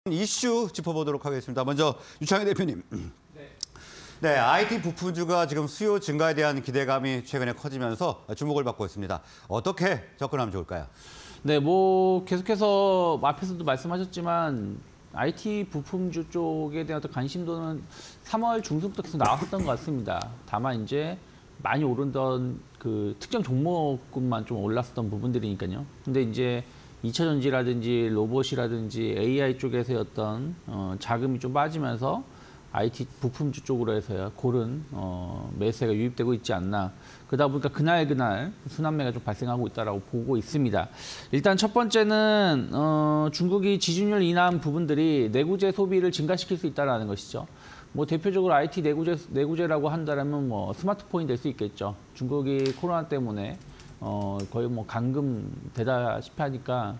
이슈 짚어보도록 하겠습니다. 먼저 유창희 대표님. 네, IT 부품주가 지금 수요 증가에 대한 기대감이 최근에 커지면서 주목을 받고 있습니다. 어떻게 접근하면 좋을까요? 네, 뭐 계속해서 앞에서도 말씀하셨지만 IT 부품주 쪽에 대한 어떤 관심도는 3월 중순부터 계속 나왔었던 것 같습니다. 다만 이제 많이 오르던 그 특정 종목군만 좀 올랐었던 부분들이니까요. 근데 이제 2차 전지라든지 로봇이라든지 AI 쪽에서의 어떤 자금이 좀 빠지면서 IT 부품주 쪽으로 해서야 고른 매수세가 유입되고 있지 않나. 그러다 보니까 그날 순환매가 좀 발생하고 있다고 보고 있습니다. 일단 첫 번째는 중국이 지준율 인하한 부분들이 내구재 소비를 증가시킬 수 있다는 것이죠. 뭐 대표적으로 IT 내구재라고 한다면 뭐 스마트폰이 될 수 있겠죠. 중국이 코로나 때문에 거의 뭐 감금 되다시피 하니까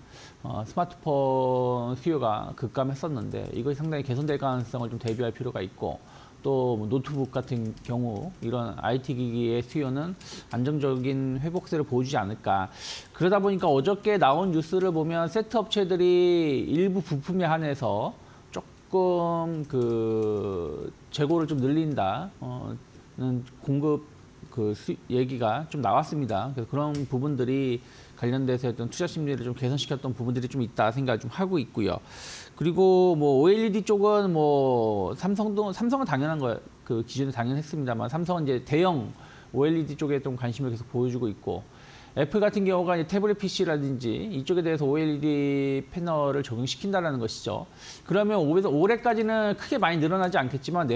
스마트폰 수요가 급감했었는데 이것이 상당히 개선될 가능성을 좀 대비할 필요가 있고 또 뭐 노트북 같은 경우 이런 IT 기기의 수요는 안정적인 회복세를 보여주지 않을까. 그러다 보니까 어저께 나온 뉴스를 보면 세트 업체들이 일부 부품에 한해서 조금 그 재고를 좀 늘린다. 공급 얘기가 좀 나왔습니다. 그래서 그런 부분들이 관련돼서 어떤 투자 심리를 좀 개선시켰던 부분들이 좀 있다 생각을 좀 하고 있고요. 그리고 뭐 OLED 쪽은 뭐 삼성은 당연한 거 그 기준에 당연했습니다만 삼성은 이제 대형 OLED 쪽에 좀 관심을 계속 보여주고 있고 애플 같은 경우가 이제 태블릿 PC라든지 이쪽에 대해서 OLED 패널을 적용시킨다는 것이죠. 그러면 올해까지는 크게 많이 늘어나지 않겠지만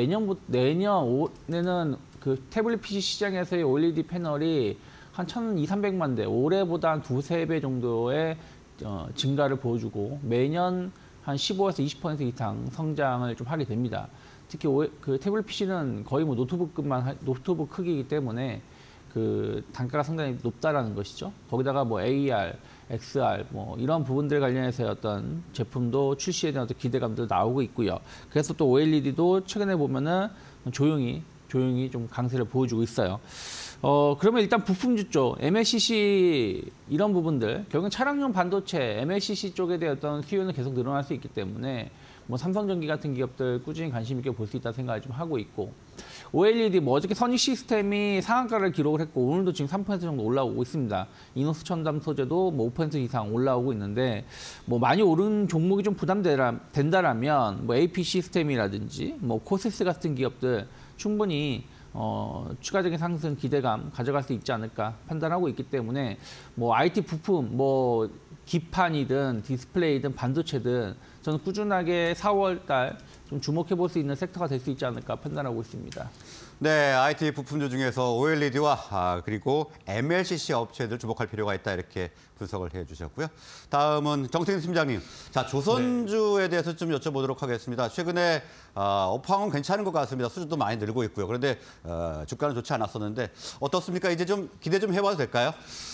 내년에는 그 태블릿 PC 시장에서의 OLED 패널이 한 1,200~300만 대, 올해보다 한 2~3배 정도의 증가를 보여주고 매년 한 15에서 20% 이상 성장을 좀 하게 됩니다. 특히 그 태블릿 PC는 거의 뭐 노트북 크기이기 때문에 그 단가가 상당히 높다라는 것이죠. 거기다가 뭐 AR, XR 뭐 이런 부분들 관련해서 어떤 제품도 출시에 대한 어떤 기대감도 나오고 있고요. 그래서 또 OLED도 최근에 보면은 조용히 좀 강세를 보여주고 있어요. 그러면 일단 부품주 쪽, MLCC 이런 부분들, 결국은 차량용 반도체, MLCC 쪽에 대한 어떤 수요는 계속 늘어날 수 있기 때문에 뭐 삼성전기 같은 기업들 꾸준히 관심 있게 볼 수 있다는 생각을 좀 하고 있고 OLED 뭐 어저께 선익 시스템이 상한가를 기록을 했고 오늘도 지금 3% 정도 올라오고 있습니다. 이노스 첨단 소재도 뭐 5% 이상 올라오고 있는데 뭐 많이 오른 종목이 좀 부담된다라면 뭐 AP 시스템이라든지 뭐 코세스 같은 기업들 충분히 추가적인 상승 기대감 가져갈 수 있지 않을까 판단하고 있기 때문에 뭐 IT 부품 뭐 기판이든 디스플레이든 반도체든 저는 꾸준하게 4월 달 좀 주목해 볼 수 있는 섹터가 될 수 있지 않을까 판단하고 있습니다. 네, IT 부품주 중에서 OLED와 그리고 MLCC 업체들 주목할 필요가 있다 이렇게 분석을 해주셨고요. 다음은 정태인 팀장님. 자, 조선주에 대해서 좀 여쭤보도록 하겠습니다. 최근에 업황은 괜찮은 것 같습니다. 수주도 많이 늘고 있고요. 그런데 주가는 좋지 않았었는데 어떻습니까? 이제 좀 기대 좀 해봐도 될까요?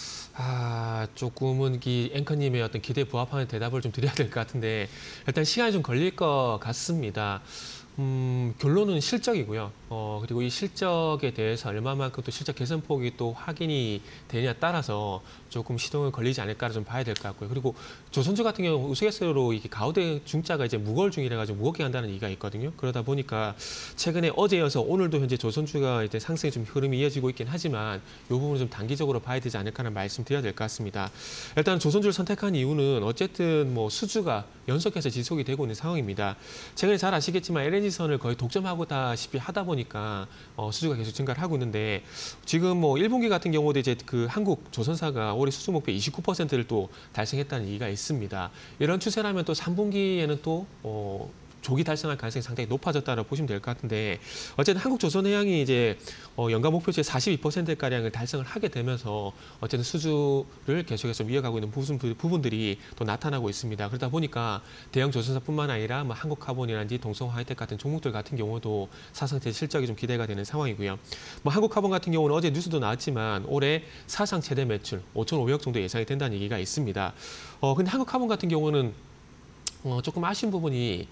조금은 이 앵커님의 어떤 기대에 부합하는 대답을 좀 드려야 될 것 같은데 일단 시간이 좀 걸릴 것 같습니다. 결론은 실적이고요. 그리고 이 실적에 대해서 얼마만큼 또 실적 개선폭이 또 확인이 되냐에 따라서 조금 시동을 걸리지 않을까 좀 봐야 될 것 같고요. 그리고 조선주 같은 경우 우스갯소리로 이게 가우대 중자가 이제 무거울 중이라 가지고 무겁게 간다는 얘기가 있거든요. 그러다 보니까 최근에 어제여서 오늘도 현재 조선주가 이제 상승의 좀 흐름이 이어지고 있긴 하지만 이 부분을 좀 단기적으로 봐야 되지 않을까라는 말씀 드려야 될 것 같습니다. 일단 조선주를 선택한 이유는 어쨌든 뭐 수주가 연속해서 지속이 되고 있는 상황입니다. 최근에 잘 아시겠지만 LNG선을 거의 독점하고다시피 하다 보니까 수주가 계속 증가를 하고 있는데 지금 뭐 1분기 같은 경우도 이제 그 한국 조선사가 올해 수주 목표 29%를 또 달성했다는 얘기가 있습니다. 이런 추세라면 또 3분기에는 또 조기 달성할 가능성이 상당히 높아졌다고 보시면 될 것 같은데 어쨌든 한국조선해양이 이제 연간 목표치의 42%가량을 달성을 하게 되면서 어쨌든 수주를 계속해서 이어가고 있는 부분들이 또 나타나고 있습니다. 그러다 보니까 대형 조선사뿐만 아니라 뭐 한국카본이라든지 동성하이텍 같은 종목들 같은 경우도 사상체 실적이 좀 기대가 되는 상황이고요. 뭐 한국카본 같은 경우는 어제 뉴스도 나왔지만 올해 사상 최대 매출 5,500억 정도 예상이 된다는 얘기가 있습니다. 근데 한국카본 같은 경우는 조금 아쉬운 부분이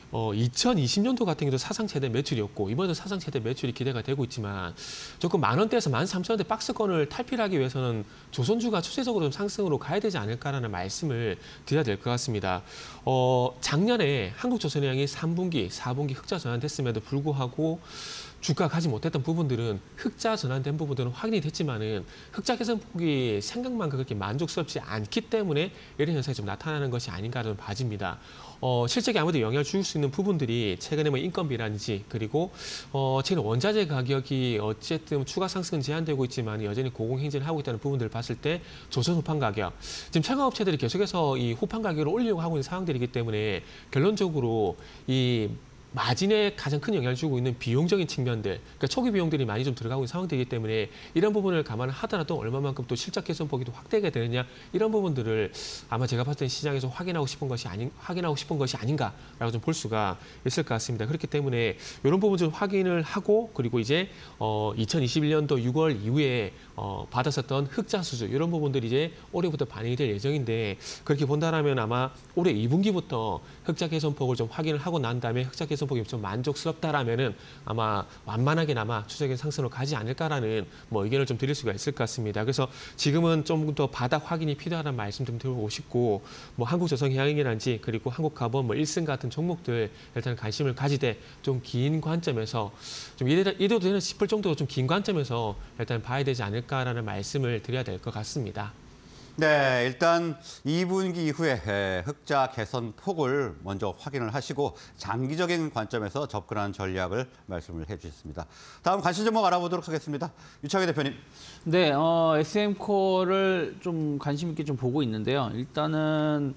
2020년도 같은 경우도 사상 최대 매출이었고 이번에도 사상 최대 매출이 기대가 되고 있지만 조금 10,000원대에서 13,000원대 박스권을 탈피하기 위해서는 조선주가 추세적으로 좀 상승으로 가야 되지 않을까라는 말씀을 드려야 될 것 같습니다. 작년에 한국조선해양이 3분기, 4분기 흑자 전환됐음에도 불구하고 주가가 가지 못했던 부분들은 흑자 전환된 부분들은 확인이 됐지만은 흑자 개선폭이 생각만큼 그렇게 만족스럽지 않기 때문에 이런 현상이 좀 나타나는 것이 아닌가라는 봐집니다. 실적에 아무래도 영향을 줄 수 있는 부분들이 최근에 뭐 인건비라든지 그리고 최근 원자재 가격이 어쨌든 추가 상승은 제한되고 있지만 여전히 고공행진을 하고 있다는 부분들을 봤을 때 조선 후판 가격 지금 철강업체들이 계속해서 이 후판 가격을 올리려고 하고 있는 상황들이기 때문에 결론적으로 이 마진에 가장 큰 영향을 주고 있는 비용적인 측면들, 그러니까 초기 비용들이 많이 좀 들어가고 있는 상황들이기 때문에 이런 부분을 감안하더라도 얼마만큼 또 실적 개선폭이 또 확대가 되느냐 이런 부분들을 아마 제가 봤을 때 시장에서 확인하고 싶은 것이 아닌가라고 좀 볼 수가 있을 것 같습니다. 그렇기 때문에 이런 부분 좀 확인을 하고 그리고 이제 2021년도 6월 이후에 받았었던 흑자 수주 이런 부분들이 이제 올해부터 반영이 될 예정인데 그렇게 본다라면 아마 올해 2분기부터 흑자 개선폭을 좀 확인을 하고 난 다음에 흑자 개선폭이 좀 만족스럽다라면은 아마 완만하게나마 추세적인 상승으로 가지 않을까라는 뭐 의견을 좀 드릴 수가 있을 것 같습니다. 그래서 지금은 좀 더 바닥 확인이 필요하다는 말씀 좀 드리고 싶고 뭐 한국조선해양이라든지 그리고 한국가본 뭐 1승 같은 종목들 일단 관심을 가지되 좀 긴 관점에서 좀 이래도 되는 싶을 정도로 좀 긴 관점에서 일단 봐야 되지 않을까라는 말씀을 드려야 될 것 같습니다. 네, 일단 2분기 이후에 흑자 개선 폭을 먼저 확인을 하시고 장기적인 관점에서 접근하는 전략을 말씀을 해주셨습니다. 다음 관심 종목 알아보도록 하겠습니다. 유창희 대표님. 네, SM코어를 좀 관심 있게 좀 보고 있는데요. 일단은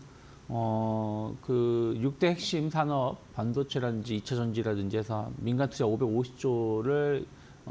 그 6대 핵심 산업, 반도체라든지 2차 전지라든지 해서 민간 투자 550조를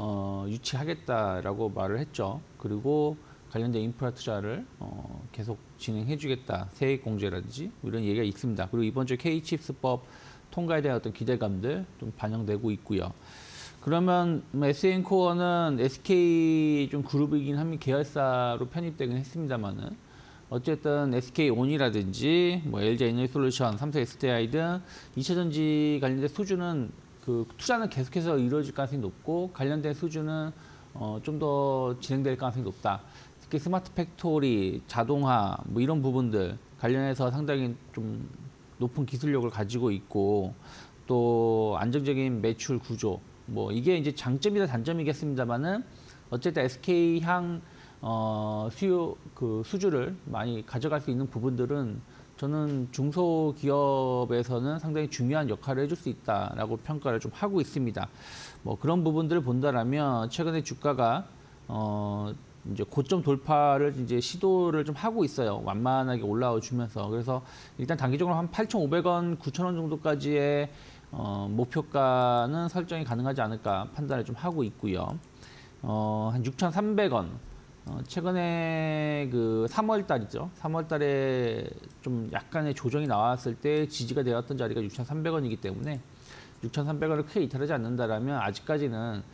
유치하겠다라고 말을 했죠. 그리고 관련된 인프라 투자를 계속 진행해주겠다. 세액 공제라든지 이런 얘기가 있습니다. 그리고 이번 주 K칩스법 통과에 대한 어떤 기대감들 좀 반영되고 있고요. 그러면 SM코어는 SK 좀 그룹이긴 합니다. 계열사로 편입되긴 했습니다만은 어쨌든 SK온이라든지 뭐 LG 에너지솔루션, 삼성 SDI 등 2차 전지 관련된 수주는 그 투자는 계속해서 이루어질 가능성이 높고 관련된 수주는 좀 더 진행될 가능성이 높다. 특히 스마트 팩토리, 자동화 뭐 이런 부분들 관련해서 상당히 좀 높은 기술력을 가지고 있고 또 안정적인 매출 구조 뭐 이게 이제 장점이다 단점이겠습니다만은 어쨌든 SK향 수요 그 수주를 많이 가져갈 수 있는 부분들은 저는 중소기업에서는 상당히 중요한 역할을 해줄 수 있다라고 평가를 좀 하고 있습니다. 뭐 그런 부분들을 본다라면 최근에 주가가 이제 고점 돌파를 이제 시도를 좀 하고 있어요. 완만하게 올라와 주면서. 그래서 일단 단기적으로 한 8,500원, 9,000원 정도까지의 목표가는 설정이 가능하지 않을까 판단을 좀 하고 있고요. 한 6,300원. 최근에 그 3월 달이죠. 3월 달에 좀 약간의 조정이 나왔을 때 지지가 되었던 자리가 6,300원이기 때문에 6,300원을 크게 이탈하지 않는다라면 아직까지는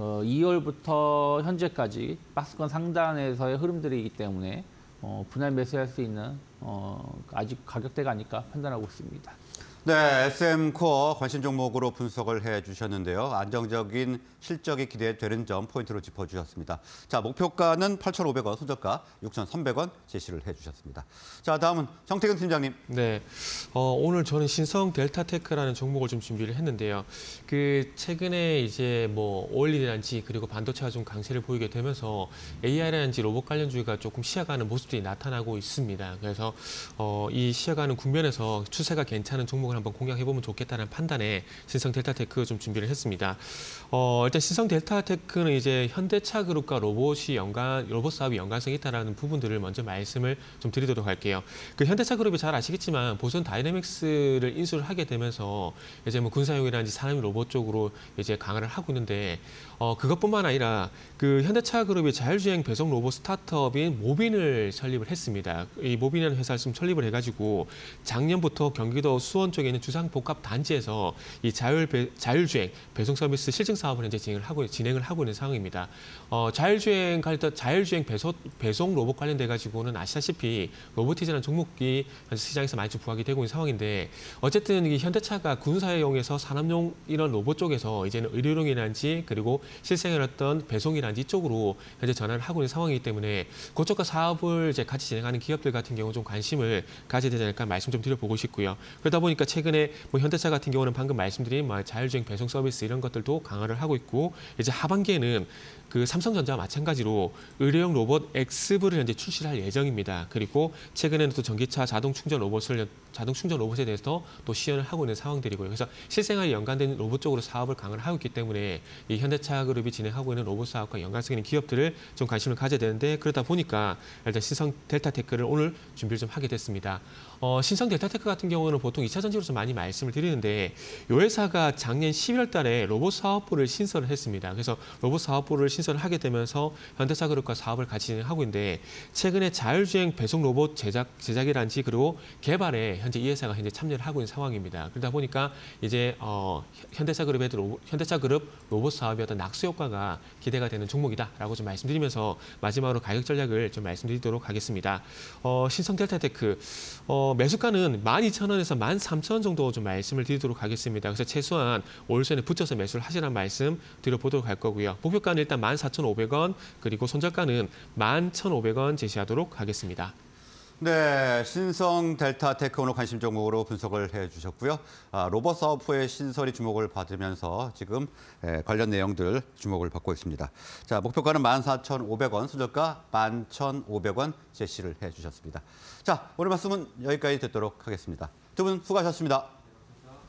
2월부터 현재까지 박스권 상단에서의 흐름들이기 때문에 분할 매수할 수 있는 아직 가격대가 아닐까 판단하고 있습니다. 네, SM코어 관심 종목으로 분석을 해주셨는데요. 안정적인 실적이 기대되는 점 포인트로 짚어주셨습니다. 자, 목표가는 8,500원, 손절가 6,300원 제시를 해주셨습니다. 자, 다음은 정태근 팀장님. 네, 오늘 저는 신성 델타테크라는 종목을 좀 준비를 했는데요. 그 최근에 이제 뭐 OLED라든지 그리고 반도체가 좀 강세를 보이게 되면서 AI라든지 로봇 관련주가 조금 시야가는 모습들이 나타나고 있습니다. 그래서 이 시야가는 국면에서 추세가 괜찮은 종목을 한번 공략해보면 좋겠다는 판단에 신성 델타테크 좀 준비를 했습니다. 일단 신성 델타테크는 이제 현대차 그룹과 로봇 사업이 연관성이 있다는 부분들을 먼저 말씀을 좀 드리도록 할게요. 그 현대차 그룹이 잘 아시겠지만 보선 다이내믹스를 인수를 하게 되면서 이제 뭐 군사용이라든지 산업 로봇 쪽으로 이제 강화를 하고 있는데 그것뿐만 아니라 그 현대차 그룹이 자율주행 배송 로봇 스타트업인 모빈을 설립을 했습니다. 이 모빈이라는 회사를 좀 설립을 해가지고 작년부터 경기도 수원 쪽에 쪽에 있는 주상복합 단지에서 이 자율주행 배송 서비스 실증 사업을 현재 진행을 하고 있는 상황입니다. 자율주행 배송 로봇 관련돼 가지고는 아시다시피 로보티즈라는 종목이 현재 시장에서 많이 좀 부각이 되고 있는 상황인데 어쨌든 이 현대차가 군사용에서 산업용 이런 로봇 쪽에서 이제는 의료용이라든지 그리고 실생활 어떤 배송이라든지 이쪽으로 현재 전환을 하고 있는 상황이기 때문에 그쪽과 사업을 이제 같이 진행하는 기업들 같은 경우 좀 관심을 가져야 되지 않을까 말씀 좀 드려보고 싶고요. 그러다 보니까 최근에 뭐 현대차 같은 경우는 방금 말씀드린 뭐 자율주행 배송 서비스 이런 것들도 강화를 하고 있고 이제 하반기에는 그 삼성전자와 마찬가지로 의료용 로봇 엑스브를 현재 출시할 예정입니다. 그리고 최근에는 또 전기차 자동 충전 로봇에 대해서 또 시연을 하고 있는 상황들이고요. 그래서 실생활에 연관된 로봇 쪽으로 사업을 강화를 하고 있기 때문에 이 현대차 그룹이 진행하고 있는 로봇 사업과 연관성 있는 기업들을 좀 관심을 가져야 되는데 그러다 보니까 일단 신성 델타테크를 오늘 준비를 좀 하게 됐습니다. 신성 델타테크 같은 경우는 보통 2차 전지로서 많이 말씀을 드리는데 이 회사가 작년 11월 달에 로봇 사업부를 신설을 했습니다. 그래서 로봇 사업부를 신설을 하게 되면서 현대차 그룹과 사업을 같이 진행하고 있는데 최근에 자율주행 배송 로봇 제작이란지 그리고 개발에 현재 이 회사가 현재 참여를 하고 있는 상황입니다. 그러다 보니까 이제 현대차 그룹 로봇 사업의 어떤 낙수 효과가 기대가 되는 종목이다라고 좀 말씀드리면서 마지막으로 가격 전략을 좀 말씀드리도록 하겠습니다. 신성 델타테크 매수가는 12,000원에서 13,000원 정도 좀 말씀을 드리도록 하겠습니다. 그래서 최소한 월선에 붙여서 매수를 하시라는 말씀 드려보도록 할 거고요. 목표가는 일단 14,500원 그리고 손절가는 11,500원 제시하도록 하겠습니다. 네, 신성 델타테크 오늘 관심 종목으로 분석을 해주셨고요. 로봇 사업부의 신설이 주목을 받으면서 지금 관련 내용들 주목을 받고 있습니다. 자, 목표가는 14,500원, 손절가 11,500원 제시를 해주셨습니다. 자, 오늘 말씀은 여기까지 듣도록 하겠습니다. 두 분 수고하셨습니다.